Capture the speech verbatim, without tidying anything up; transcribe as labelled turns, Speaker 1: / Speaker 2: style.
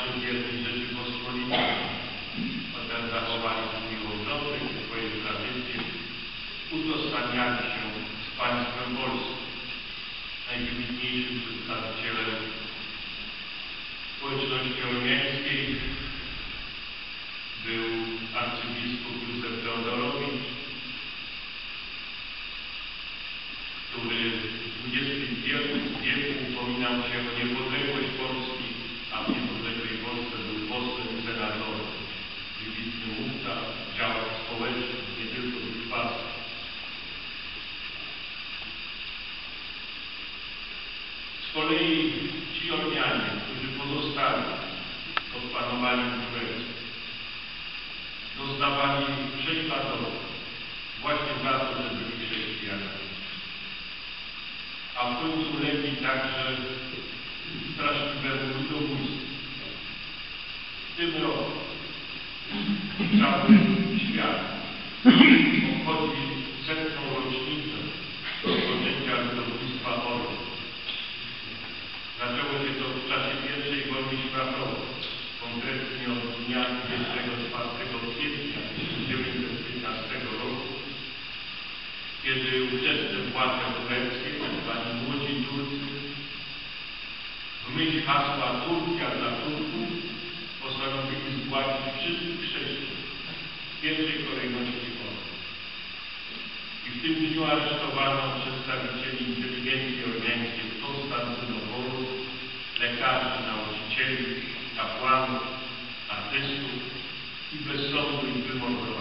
Speaker 1: działaczy wiernej Rzeczypospolitej. Potem zachowali swój obrządek i swoje tradycje, utożsamiali się z państwem polskim. Najwybitniejszym przedstawicielem społeczności ormiańskiej był arcybiskup Józef Teodorowicz, który w dwudziestym wieku upominał się o niepodległość Polski, a w niepodległej Polsce był posłem i senatorem. Wybitny mówca, działacz społeczny, nie tylko duchwasty. Z kolei ci Ormianie, którzy pozostali pod panowaniem tureckim, doznawali prześladowań właśnie za to, że byli chrześcijanami. A w końcu ulegli także straszliwemu ludobójstwu. W tym roku cały świat obchodzi setną rocznicę rozpoczęcia ludobójstwa Ormian. Zaczęło się to w czasie pierwszej wojny światowej, konkretnie od dnia dwudziestego czwartego kwietnia tysiąc dziewięćset piętnastego roku, kiedy ówczesne władze tureckie, tzw. młodzi Turcy, w myśl hasła Turcja dla Turków, postanowili zgładzić wszystkich chrześcijan, w pierwszej kolejności Polski. I w tym dniu aresztowano przedstawicieli inteligencji ormiańskiej w Konstantynopolu, lekarzy, nauczycieli, kapłanów, artystów i bez sądu ich wymordowano.